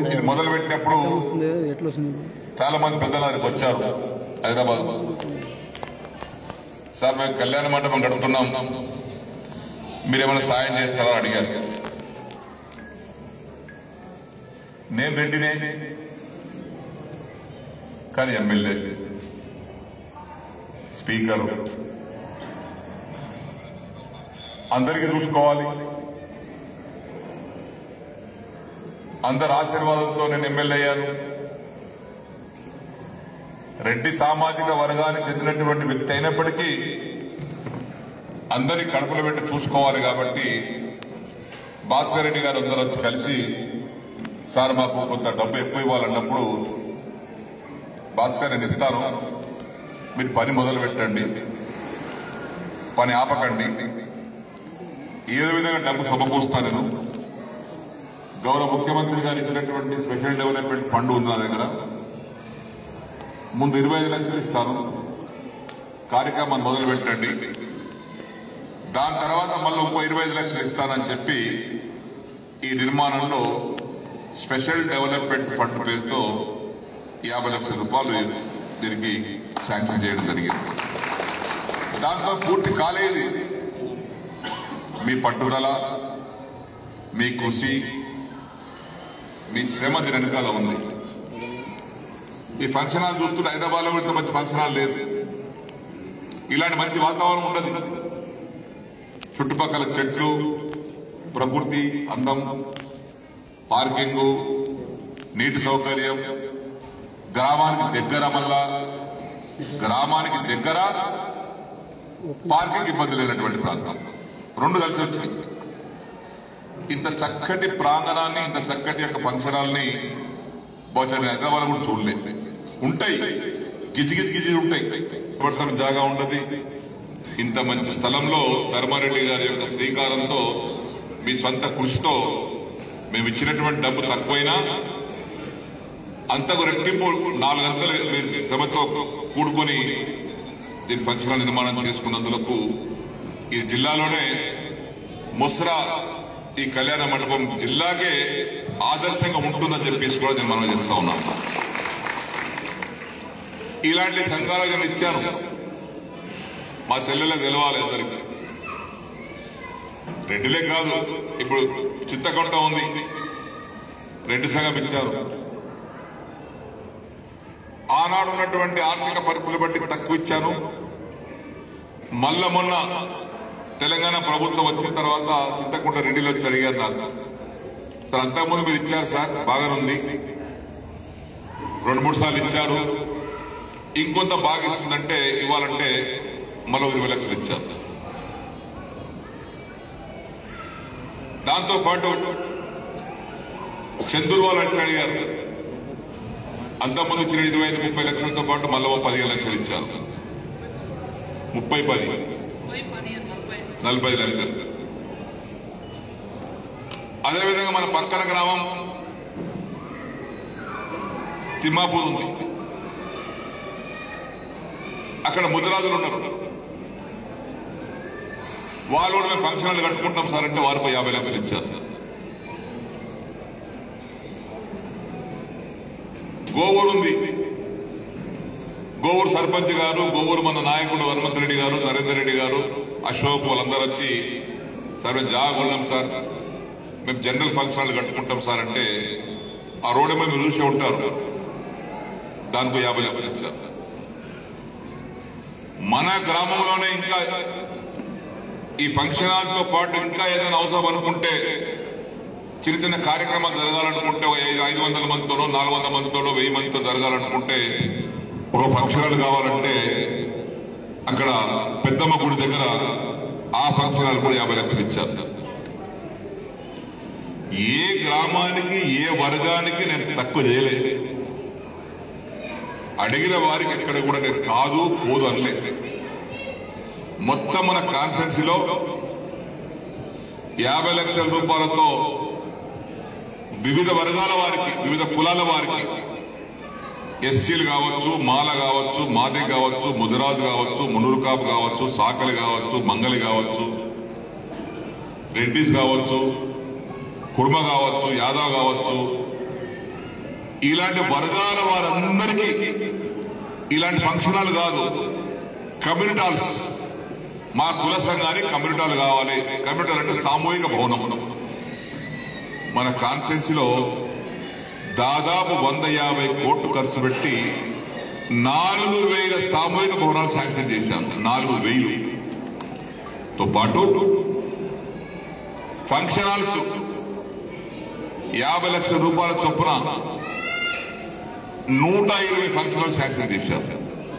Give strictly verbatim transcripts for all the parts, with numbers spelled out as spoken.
ఇది మొదలు పెట్టినప్పుడు చాలా మంది పెద్దలు వచ్చారు హైదరాబాద్. సార్ మేము కళ్యాణ మండపం గడుపుతున్నాం, మీరేమైనా సాయం చేస్తారా అడిగారు. నేను రెడ్డినే కానీ ఎమ్మెల్యే స్పీకరు అందరికీ చూసుకోవాలి. అందరి ఆశీర్వాదంతో నేను ఎమ్మెల్యే అయ్యాను. రెడ్డి సామాజిక వర్గానికి చెందినటువంటి వ్యక్తి అయినప్పటికీ అందరి కడుపులో పెట్టి చూసుకోవాలి. కాబట్టి భాస్కర్ రెడ్డి గారు అందరూ వచ్చి కలిసి సార్ మాకు కొంత డబ్బు ఎక్కువ ఇవ్వాలన్నప్పుడు భాస్కర్ నేను ఇస్తాను, మీరు పని మొదలు పెట్టండి, పని ఆపకండి, ఏ విధంగా డబ్బు సమకూరుస్తాను నేను. గౌరవ ముఖ్యమంత్రి గారు ఇచ్చినటువంటి స్పెషల్ డెవలప్మెంట్ ఫండ్ ఉంది నా దగ్గర, ముందు ఇరవై ఐదు లక్షలు ఇస్తాను, కార్యక్రమాన్ని మొదలు పెట్టండి, దాని తర్వాత మళ్ళీ ఇంకో ఇరవై ఐదు లక్షలు ఇస్తానని చెప్పి ఈ నిర్మాణంలో స్పెషల్ డెవలప్మెంట్ ఫండ్ పేరుతో యాభై లక్షల రూపాయలు దీనికి శాంక్షన్ చేయడం జరిగింది. దాంతో పూర్తి కాలేదు. మీ పట్టుదల, మీ కృషి, మీ శ్రమ దీని వెనకాల ఉంది. ఈ ఫంక్షన్ హాల్ చూస్తుంటే హైదరాబాద్ లో ఇంత మంచి ఫంక్షన్ హాల్ లేదు, ఇలాంటి మంచి వాతావరణం ఉండదు. చుట్టుపక్కల చెట్లు, ప్రకృతి అందం, పార్కింగ్, నీటి సౌకర్యం, గ్రామానికి దగ్గర, మళ్ళా గ్రామానికి దగ్గర పార్కింగ్ ఇబ్బంది లేనటువంటి ప్రాంతం, రెండు కలిసి వచ్చినాయి. ఇంత చక్కటి ప్రాంగణాన్ని, ఇంత చక్కటి యొక్క ఫంక్షన్ హాల్ని బహుశా హైదరాబాద్ కూడా చూడలేదు. ఉంటాయి గిజి గిజి గిజి ఉంటాయి, పట్టం జాగా ఉండదు. ఇంత మంచి స్థలంలో ధర్మారెడ్డి గారి యొక్క శ్రీకారంతో, మీ సొంత కృషితో మేము ఇచ్చినటువంటి డబ్బు తక్కువైనా అంతకు రెట్టింపు నాలుగంతలు మీరు శ్రమతో కూడుకొని దీని ఫంక్షన్ హాల్ నిర్మాణం చేసుకున్నందుకు ఈ జిల్లాలోనే ముస్రా ఈ కళ్యాణ మండపం జిల్లాకే ఆదర్శంగా ఉంటుందని చెప్పేసి కూడా నేను మనం చేస్తా ఉన్నాను. ఇలాంటి సంఘాలు నేను ఇచ్చాను, మా చెల్లెలకు తెలవాలి అందరికి. రెడ్డిలే కాదు, ఇప్పుడు చిత్తకొండ ఉంది, రెడ్డి సంఘం ఇచ్చారు. ఆనాడు ఉన్నటువంటి ఆర్థిక పరిస్థితులు బట్టి తక్కువ ఇచ్చాను. మళ్ళా మొన్న తెలంగాణ ప్రభుత్వం వచ్చిన తర్వాత చింతకుంట రెడ్డిలో వచ్చి అడిగారు నాకు, సార్ అంతకుముందు మీరు ఇచ్చారు సార్, బాగానుంది, రెండు మూడు సార్లు ఇచ్చారు, ఇంకొంత బాగా ఇస్తుందంటే ఇవ్వాలంటే మరో ఇరవై లక్షలు ఇచ్చారు. దాంతో పాటు చందూరు వాళ్ళు వచ్చి అడిగారు, అంతకుముందు ఇచ్చిన ఇరవై ఐదు ముప్పై లక్షలతో పాటు మళ్ళీ పదిహేను లక్షలు ఇచ్చారు, ముప్పై పది నలభై లక్షలు. అదేవిధంగా మన పక్కన గ్రామం తిమ్మాపూర్ ఉంది, అక్కడ ముదిరాజులు ఉన్నారు, వాళ్ళు కూడా మేము ఫంక్షన్ హాల్ కట్టుకుంటాం సార్ అంటే వారిపై యాభై లక్షలు ఇచ్చారు. గోవూరు ఉంది, గోవూరు సర్పంచ్ గారు, గోవూరు మన నాయకుడు హనుమంత్ రెడ్డి గారు, నరేందర్ రెడ్డి గారు, అశోక్ వాళ్ళందరూ వచ్చి సార్ మేము జాగున్నాం సార్, మేము జనరల్ ఫంక్షన్ హాల్ కట్టుకుంటాం సార్ అంటే ఆ రోడ్డు మీద చూసే ఉంటారు, దానికి యాభై లక్షలు ఇచ్చారు. మన గ్రామంలోనే ఇంకా ఈ ఫంక్షన్ హాల్తో పాటు ఇంకా ఏదైనా అవసరం అనుకుంటే, చిన్న చిన్న కార్యక్రమాలు జరగాలనుకుంటే, ఐదు వందల మందితోనో నాలుగు వందల మందితోనో వెయ్యి మందితో జరగాలనుకుంటే, ఒక ఫంక్షన్ హాల్ కావాలంటే అక్కడ పెద్దమ్మ గుడి దగ్గర ఆ ఫంక్షన్ హాల్ కూడా యాభై లక్షలు ఇచ్చారు. ఏ గ్రామానికి ఏ వర్గానికి నేను తక్కువ చేయలేదు, అడిగిన వారికి ఎక్కడ కూడా నేను కాదు పోదు అనలే. మొత్తం మన కాన్స్టిట్యున్సీలో యాభై లక్షల రూపాయలతో వివిధ వర్గాల వారికి, వివిధ కులాల వారికి, ఎస్సీలు కావచ్చు, మాల కావచ్చు, మాదే కావచ్చు, ముదిరాజు కావచ్చు, మునూరుకాపు కావచ్చు, సాకలి కావచ్చు, మంగలి కావచ్చు, రెడ్డిస్ కావచ్చు, కుర్మ కావచ్చు, యాదవ్ కావచ్చు, ఇలాంటి వర్గాల వారందరికీ ఇలాంటి ఫంక్షన్ హాల్ కాదు, కమ్యూనిటీ హాల్స్, మా కుల సంఘానికి కమ్యూనిటీ హాల్ కావాలి. కమ్యూనిటీ హాల్ అంటే సామూహిక భవనం. మన కాన్స్టిట్యున్సీలో దాదాపు వంద యాభై కోట్లు ఖర్చు పెట్టి నాలుగు వేల సామూహిక భవనాలు శాంక్షన్ చేశాను. నాలుగు వేలుతో పాటు ఫంక్షన్ హాల్స్ యాభై లక్షల రూపాయల చొప్పున నూట ఇరవై ఫంక్షన్ హాల్ శాంక్షన్ చేశారు.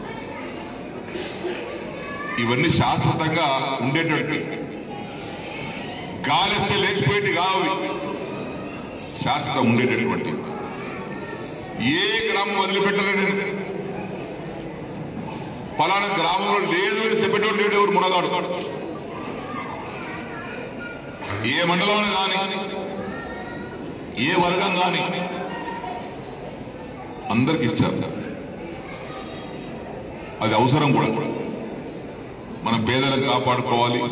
ఇవన్నీ శాశ్వతంగా ఉండేటువంటి, గాలిస్తే లేచిపోయేటి కావు, శాశ్వతం ఉండేటటువంటి. ఏ గ్రామం వదిలిపెట్టలేదు. పలానా గ్రామంలో లేదు అని చెప్పేటోడు లేడు ఎవరు మునగాడు. ఏ మండలంలో కానీ ఏ వర్గం కానీ అందరికి ఇచ్చారు. అది అవసరం కూడా. మనం పేదలను కాపాడుకోవాలి,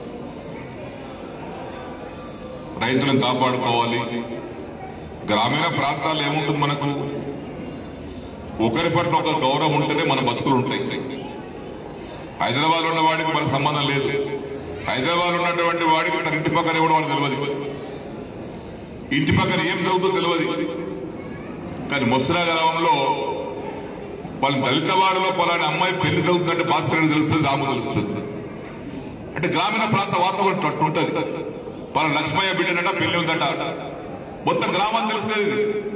రైతులను కాపాడుకోవాలి. గ్రామీణ ప్రాంతాల్లో ఏముంటుంది, మనకు ఒకరి పట్ల ఒక గౌరవం ఉంటేనే మన బతుకులు ఉంటాయి. హైదరాబాద్ ఉన్న వాడికి మనకు సంబంధం లేదు. హైదరాబాద్ ఉన్నటువంటి వాడికి తన ఇంటి పక్కన ఇవ్వడం వాడికి తెలియదు, ఇంటి పక్కన ఏం జరుగుతుందో తెలియదు. కానీ మొసరా గ్రామంలో వాళ్ళ దళిత వాడలో పలానా అమ్మాయి పెళ్లి జరుగుతుందంటే భాస్కర్ తెలుస్తుంది, రాము తెలుస్తుంది. అంటే గ్రామీణ ప్రాంత వాతావరణం అట్టు ఉంటుంది. వాళ్ళ లక్ష్మయ్య బిడ్డనట పెళ్లి ఉందట, మొత్తం గ్రామాన్ని తెలుస్తుంది.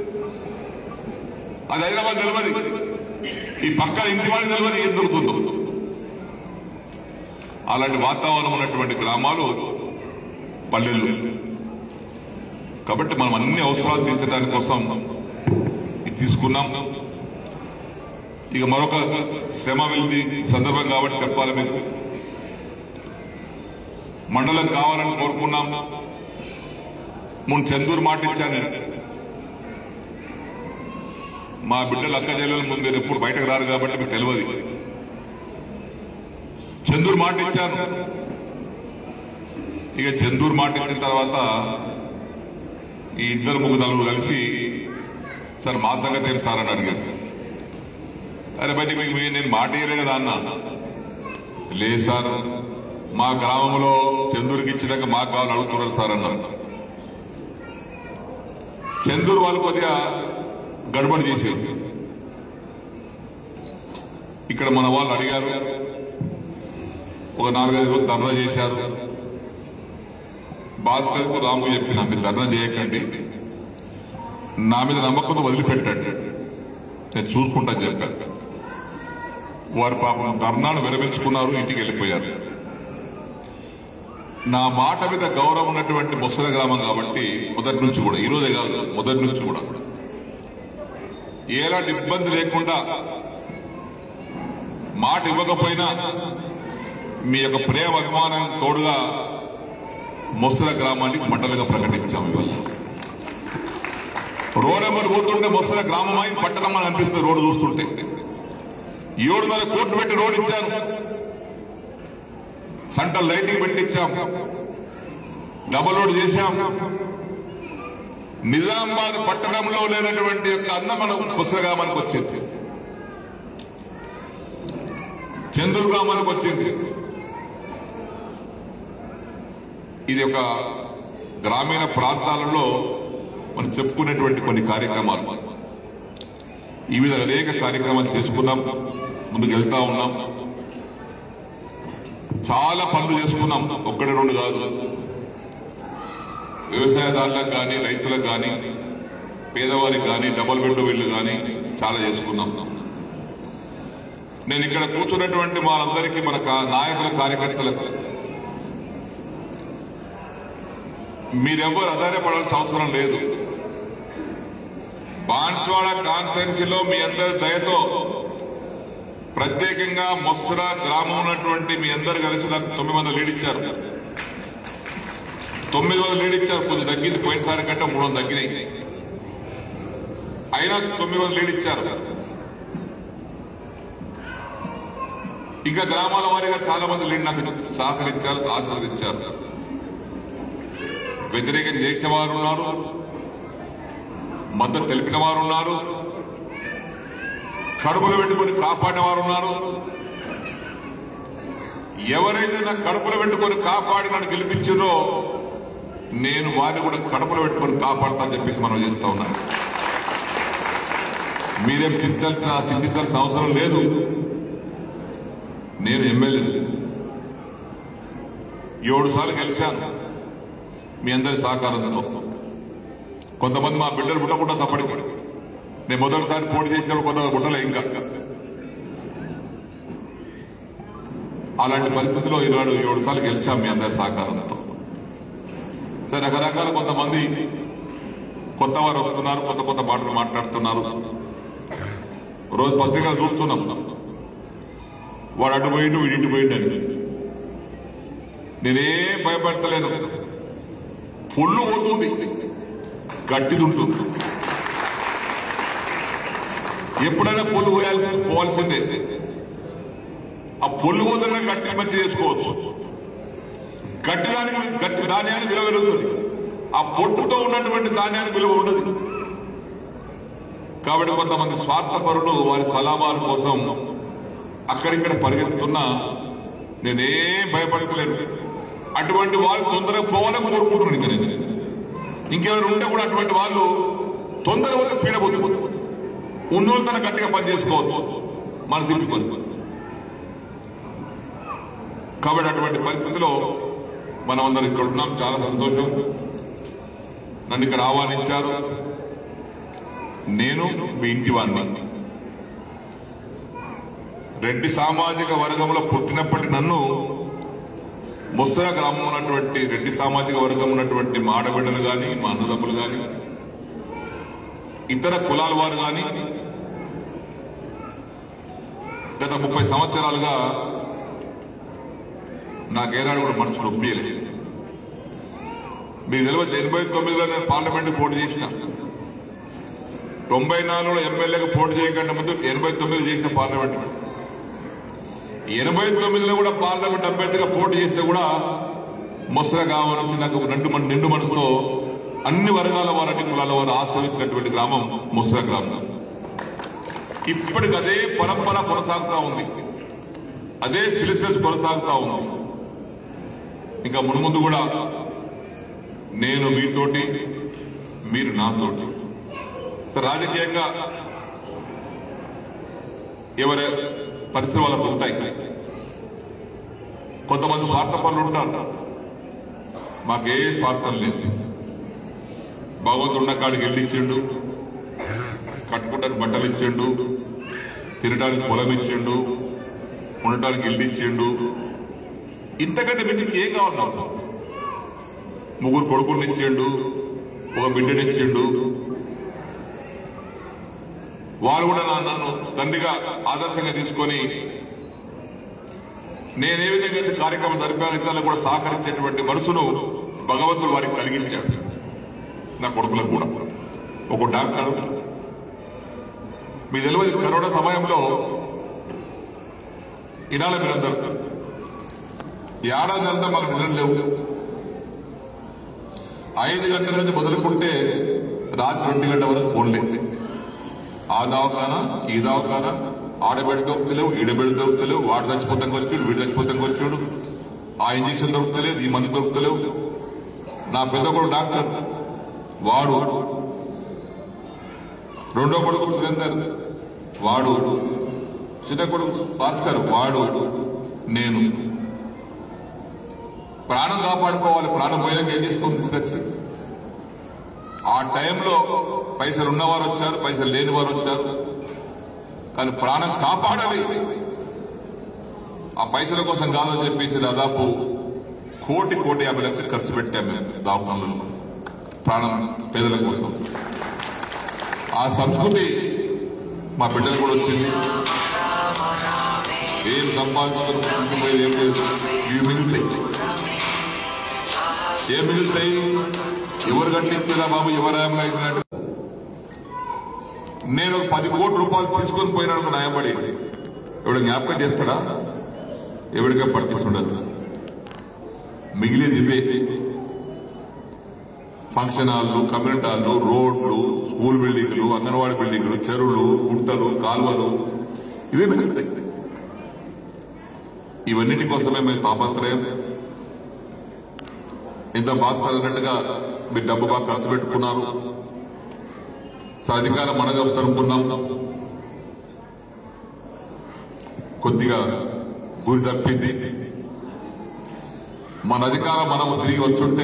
అది హైదరాబాద్ తెలియదు, ఈ పక్కన ఇంటి వాడికి తెలియదు ఏం జరుగుతుందో. అలాంటి వాతావరణం ఉన్నటువంటి గ్రామాలు పల్లెలు. కాబట్టి మనం అన్ని అవసరాలు తీర్చడానికి కోసం ఇది తీసుకున్నాం. ఇక మరొక శ్రమ వెళ్ది సందర్భం కాబట్టి చెప్పాలి, మీకు మండలం కావాలని కోరుకున్నాం. ముందు చందూరు మాట ఇచ్చాను నేను. మా బిడ్డలు అక్క చెల్లెల ముందు మీరు ఎప్పుడు బయటకు రారు కాబట్టి మీకు తెలియదు. చందూరు మాట ఇచ్చాను. ఇక చందూరు మాట ఇచ్చిన తర్వాత ఈ ఇద్దరు ముగ్గురు నలుగురు కలిసి సార్ మా సంగతి ఏం సార్ అని అడిగారు. అరే బయట మీకు నేను మాట ఇయ్యలే కదా అన్న. లేదు సార్, మా గ్రామంలో చందూరుకి ఇచ్చినాక మాకు కావాలి అడుగుతున్నారు సార్ అన్నారు. చందూరు వాళ్ళు కొద్దిగా గడబడి చేసేది. ఇక్కడ మన వాళ్ళు అడిగారు, ఒక నాలుగైదు రోజులు ధర్నా చేశారు. భాస్కర్కు రాము చెప్పిన మీరు ధర్నా చేయకండి, నా మీద నమ్మకంతో వదిలిపెట్టాడు, నేను చూసుకుంటాను చెప్పారు. వారు పాపం ధర్నాను విరమించుకున్నారు, ఇంటికి వెళ్ళిపోయారు. నా మాట మీద గౌరవం ఉన్నటువంటి మొసల గ్రామం కాబట్టి మొదటి నుంచి కూడా, ఈరోజే కాదు మొదటి నుంచి కూడా ఎలాంటి ఇబ్బంది లేకుండా మాట ఇవ్వకపోయినా మీ యొక్క ప్రేమ అభిమానానికి తోడుగా మొసల గ్రామానికి మండలిగా ప్రకటించాము. ఇవాళ రోడ్ నెంబర్ పోతుంటే మొసల గ్రామమా ఇది పట్టణం అని అనిపిస్తుంది. రోడ్డు చూస్తుంటే ఏడున్నర కోట్లు పెట్టి రోడ్ ఇచ్చాను, సెంట్రల్ లైటింగ్ పెట్టించాం, డబుల్ రోడ్ చేశాం. నిజామాబాద్ పట్టణంలో లేనటువంటి యొక్క అందం మన మొసల గ్రామానికి వచ్చింది, చందూరు గ్రామానికి వచ్చింది. ఇది ఒక గ్రామీణ ప్రాంతాలలో మనం చెప్పుకునేటువంటి కొన్ని కార్యక్రమాలు. ఈ విధంగా అనేక కార్యక్రమాలు చేసుకున్నాం, ముందుకు వెళ్తా ఉన్నాం. చాలా పనులు చేసుకున్నాం, ఒక్కటి రెండు కాదు. వ్యవసాయదారులకు కానీ రైతులకు కానీ పేదవారికి కానీ డబుల్ బెడ్రూమ్ ఇల్లు కానీ చాలా చేసుకున్నాం. నేను ఇక్కడ కూర్చున్నటువంటి వాళ్ళందరికీ మన నాయకుల కార్యకర్తలకు మీరెవ్వరు ఆధారపడాల్సిన అవసరం లేదు. బాన్స్వాడ కాన్స్టిట్యున్సీలో మీ అందరి దయతో ప్రత్యేకంగా మొస్సరా గ్రామం ఉన్నటువంటి మీ అందరు కలిసి నాకు తొమ్మిది వందలు లీడ్ ఇచ్చారు. తొమ్మిది వందలు లీడ్ ఇచ్చారు. కొంచెం తగ్గింది, పోయినసారి కంటే మూడు వందలు తగ్గినాయి. అయినా తొమ్మిది వందలు లీడ్ ఇచ్చారు. ఇంకా గ్రామాల వారీగా చాలా మంది లీడ్ నాకు సహకరించారు, ఆశీర్వదించారు. వ్యతిరేకం చేసిన వారు ఉన్నారు, మద్దతు తెలిపిన వారు ఉన్నారు, కడుపులో పెట్టుకొని కాపాడిన వారు ఉన్నారు. ఎవరైతే నాకు కడుపులో పెట్టుకొని కాపాడి నన్ను గెలిపించారో నేను వారిని కూడా కడుపులో పెట్టుకొని కాపాడుతానని చెప్పేసి మనం చేస్తా ఉన్నాం. మీరేం చింతాల్సిన చింతించాల్సిన అవసరం లేదు. నేను ఎమ్మెల్యేని ఏడు సార్లు గెలిచాను మీ అందరి సహకారంతో. కొంతమంది మా బిడ్డలు పుట్టకుండా తప్పడికి నేను మొదటిసారి పోటీ చేసినప్పుడు కొంత గుట్టలే ఇంకా. అలాంటి పరిస్థితిలో ఈనాడు ఏడు సార్లు గెలిచాం మీ అందరి సహకారంతో. సరే, రకరకాల కొంతమంది కొత్త వారు వస్తున్నారు, కొత్త కొత్త మాటలు మాట్లాడుతున్నారు. రోజు పత్రికలు చూస్తున్నాం, వాడు అటు పోయిండు వీడి ఇటు పోయిండు అని. నేనేం భయపడతలేను. పొల్లు పోతుంది, గట్టిది ఉంటుంది. ఎప్పుడైనా పొల్లు పోయాల్సి పోవాల్సిందే. ఆ పొల్లు పోతున్న గట్టి మంచి చేసుకోవచ్చు. గట్టి దానికి గట్టి ధాన్యానికి విలువ పెరుగుతుంది, ఆ పొట్టుతో ఉన్నటువంటి ధాన్యానికి విలువ ఉండదు. కాబట్టి కొంతమంది స్వార్థపరులు వారి స్వలాభాల కోసం అక్కడిక్కడ పరిగెత్తున్నా నేనేం భయపడతలేను. అటువంటి వాళ్ళు తొందరగా పోవాలని కోరుకుంటున్నాను. ఇంకా నేను ఇంకెవరు ఉంటే కూడా అటువంటి వాళ్ళు తొందరగా పోతే పీడబోతుంది. ఉన్నోళ్ళు తన గట్టిగా పనిచేసుకోవచ్చు మనసు ఇప్పుకొని. కాబట్టి అటువంటి పరిస్థితిలో మనం అందరం ఇక్కడ ఉన్నాం. చాలా సంతోషం. నన్ను ఇక్కడ ఆహ్వానించారు. నేను మీ ఇంటి వాడిని. రెడ్డి సామాజిక వర్గంలో పుట్టినప్పటి నన్ను ముస్సర గ్రామం ఉన్నటువంటి రెడ్డి సామాజిక వర్గం ఉన్నటువంటి మా ఆడబిడ్డలు కానీ, మా అన్నదమ్ములు కానీ, ఇతర కులాల వారు కానీ గత ముప్పై సంవత్సరాలుగా నాకేనాడు కూడా మనసు నొప్పియలేదు. మీకు తెలియదు, ఎనభై తొమ్మిదిలో నేను పార్లమెంట్ పోటీ చేసిన. తొంభై నాలుగులో ఎమ్మెల్యేగా పోటీ చేయకుండా ముందు ఎనభై తొమ్మిది చేసిన పార్లమెంట్. ఎనభై తొమ్మిదిలో కూడా పార్లమెంట్ అభ్యర్థిగా పోటీ చేస్తే కూడా ముసలి గ్రామం నుంచి నాకు రెండు నిండు మనసుతో అన్ని వర్గాల వారు, అన్ని కులాల వారు ఆశ్రయించినటువంటి గ్రామం ముసలి గ్రామం. ఇప్పటికి అదే పరంపర కొనసాగుతూ ఉంది, అదే సిలిసిలస్ కొనసాగుతూ ఉంది. ఇంకా మున్ముందు కూడా నేను మీతోటి, మీరు నాతోటి. రాజకీయంగా ఎవరి పరిస్థితులు వాళ్ళకు ఉంటాయి. కొంతమంది స్వార్థ పనులు ఉంటారు. మాకే స్వార్థం లేదు. భగవంతుడు ఉన్న కాడికి ఇల్లు ఇచ్చిండు, కట్టుకోవడానికి బట్టలు ఇచ్చిండు, తినడానికి పొలం ఇచ్చిండు, ఉండటానికి ఇల్లు ఇచ్చిండు. ఇంతకంటే మించి ఏం కావాలి? ముగ్గురు కొడుకుని ఇచ్చిండు, ఒక బిడ్డని ఇచ్చిండు. వారు కూడా నన్ను తండ్రిగా ఆదర్శంగా తీసుకొని నేనే విధంగా అయితే కార్యక్రమం జరిపాను ఇతరులకు కూడా సహకరించేటువంటి మనసును భగవంతుడు వారికి కలిగించాడు. నా కొడుకులకు కూడా ఒక డాక్టర్. మీ తెలియదు, కరోనా సమయంలో ఇనాల మీరందరూ ఏడాది అంతా మాకు నిద్ర లేవు. ఐదు గంటల నుంచి మొదలుకుంటే రాత్రి రెండు గంటల వరకు ఫోన్ లేదు. ఆ దవాఖానా ఈ దవాఖానా, ఆడబెడి దొరుకుతలేవు, ఈడబెడి దొరుకుతలేవు, వాడు చచ్చిపోతానికి వచ్చాడు, వీడు చచ్చిపోతానికి వచ్చాడు, ఆ ఇంజక్షన్ దొరుకుతలేదు, ఈ మందు దొరుకుతలేవు. నా పెద్ద కొడుకు డాక్టర్, వాడు రెండో కొడుకు సురేందర్, వాడు చిన్న కొడుకు భాస్కర్, వాడు నేను. ప్రాణం కాపాడుకోవాలి. ప్రాణం పోయాక ఏం చేసుకొని తీసుకొచ్చి ఆ టైంలో పైసలు ఉన్నవారు వచ్చారు, పైసలు లేని వారు వచ్చారు. కానీ ప్రాణం కాపాడాలి. ఆ పైసల కోసం కాదని చెప్పేసి దాదాపు కోటి కోటి యాభై లక్షలు ఖర్చు పెట్టాము మేము దవాఖానలో ప్రాణం పేదల కోసం. ఆ సంస్కృతి మా బిడ్డలు కూడా వచ్చింది. ఏం సంపాదించుకొని తీసుకుపోయేది ఏం లేదు. ఇవి మిగులుతాయి. ఏం మిగులుతాయి? ఎవరు కట్టించేలా బాబు, ఎవరాయంలో అయినట్టు. నేను పది కోట్ల రూపాయలు తీసుకొని పోయినాడు న్యాయపడి ఎవడు జ్ఞాపకం చేస్తాడా? ఎవరిగా పట్టించుండదు. మిగిలేది ఇవే. ఫంక్షన్ హాల్లు, కమ్యూనిటీ హాల్లు, రోడ్లు, స్కూల్ బిల్డింగ్లు, అంగన్వాడీ బిల్డింగ్లు, చెరువులు, గుంటలు, కాలువలు ఇవే మిగులుతాయి. ఇవన్నిటి కోసమే మేము తాపత్రయం. ఇంత భాస్కర్ అన్నట్టుగా మీరు డబ్బు బాగా ఖర్చు పెట్టుకున్నారు, అధికారం మన చెప్తానుకున్నాం, కొద్దిగా గురి తప్పింది. మన అధికారం మనం తిరిగి వచ్చుంటే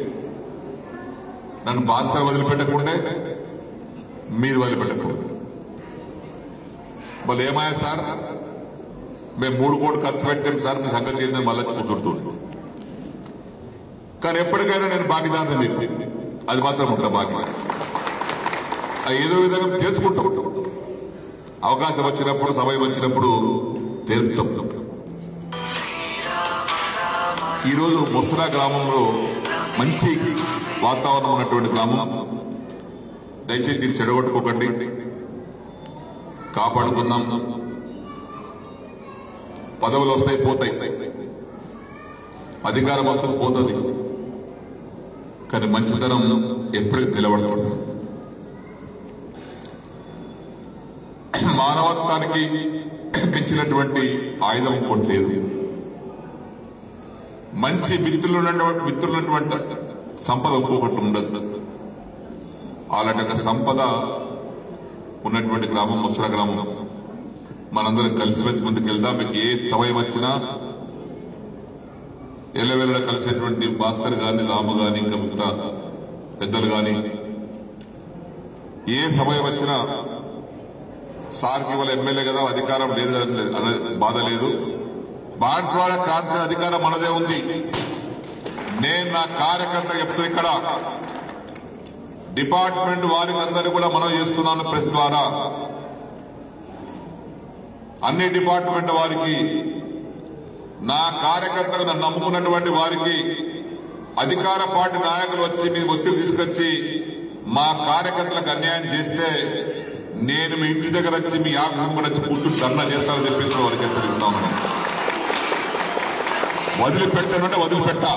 నన్ను భాస్కర్ వదిలిపెట్టకుండే, మీరు వదిలిపెట్టకుండా మళ్ళీ ఏమయ్యా సార్ మేము మూడు కోట్లు ఖర్చు పెట్టాం సార్, మీ సంగతి ఏందని మళ్ళీ కూర్చుంటుంది. కానీ ఎప్పటికైనా నేను భాగీదారుని చెప్పి అది మాత్రం ఉంటా బాగా ఏదో విధంగా తెలుసుకుంటాం. అవకాశం వచ్చినప్పుడు, సమయం వచ్చినప్పుడు తెలుపుతాం. ఈరోజు ముసరా గ్రామంలో మంచి వాతావరణం ఉన్నటువంటి గ్రామం. దయచేసి దీన్ని చెడగొట్టుకోకండి, కాపాడుకుందాం. పదవులు వస్తాయి, పోతాయి, అధికారం వస్తుంది, పోతుంది, కానీ మంచితనం ఎప్పటికీ నిలబడుతుంది. మానవత్వానికి పెంచినటువంటి ఆయుధం ఇంకోటి లేదు. మంచి మిత్రులు మిత్రులున్నటువంటి సంపద ఇంకొకటి ఉండదు. అలాంటి సంపద ఉన్నటువంటి గ్రామం ముసరా గ్రామం. మనందరం కలిసిమెలిసి ముందుకు వెళ్దాం. మీకు ఏ సమయం వచ్చినా ఎల్లవెల్ల కలిసేటువంటి భాస్కర్ గాని, రాము గాని, ఇంకా మిగతా పెద్దలు గాని ఏ సమయం వచ్చినా సార్కి ఇవాళ ఎమ్మెల్యే కదా, అధికారం లేదు అనే బాధ లేదు. బాన్స్వాడ కాన్సర్ అధికారం మనదే ఉంది. నేను నా కార్యకర్త చెప్తూ ఇక్కడ డిపార్ట్మెంట్ వారికి అందరూ కూడా మనం చేస్తున్నాను ప్రెస్ ద్వారా. అన్ని డిపార్ట్మెంట్ వారికి, నా కార్యకర్తలు నన్ను నమ్ముకున్నటువంటి వారికి అధికార పార్టీ నాయకులు వచ్చి మీ ఒత్తిడి తీసుకొచ్చి మా కార్యకర్తలకు అన్యాయం చేస్తే నేను మీ ఇంటి దగ్గర వచ్చి మీ ఆఫీస్ కూడా వచ్చి కూర్చుని ధర్నా చేస్తానని చెప్పేసి వారికి హెచ్చరిస్తా ఉన్నాను. వదిలిపెట్టానంటే వదిలిపెట్టా.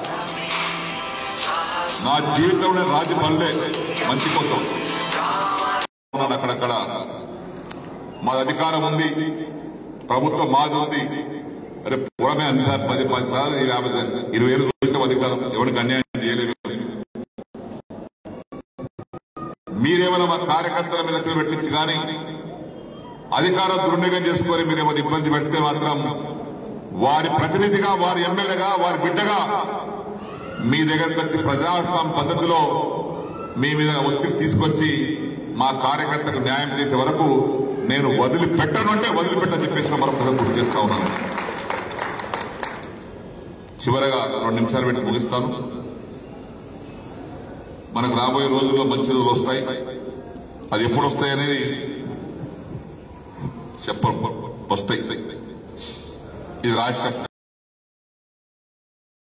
నా జీవితంలో రాజీ పల్లె మంచి కోసం అక్కడక్కడ మాది అధికారం ఉంది, ప్రభుత్వం మాది ఉంది. అరే పూడమే అన్ని సార్ పది పది సార్లు యాభై ఇరవై ఏళ్ళు చూసిన అధికారం ఎవరికి అన్యాయం చేయలేదు. మీరేమైనా మా కార్యకర్తల మీద పెట్టించి కానీ అధికారం దుర్వినియోగం చేసుకొని మీరేమైనా ఇబ్బంది పెడితే మాత్రం వారి ప్రతినిధిగా, వారి ఎమ్మెల్యేగా, వారి బిడ్డగా మీ దగ్గరకు వచ్చి ప్రజాస్వామ్య పద్ధతిలో మీ మీద ఒత్తిడి తీసుకొచ్చి మా కార్యకర్తకు న్యాయం చేసే వరకు నేను వదిలిపెట్టను అంటే వదిలిపెట్టని చెప్పేసి మరొకసారి గుర్తు చేస్తా ఉన్నాను. చివరగా రెండు నిమిషాలు పెట్టి ముగిస్తాను. మనకు రాబోయే రోజుల్లో మంచి రోజులు వస్తాయి. అది ఎప్పుడు వస్తాయనేది చెప్పం, వస్తాయి. ఇది రాష్ట్రం.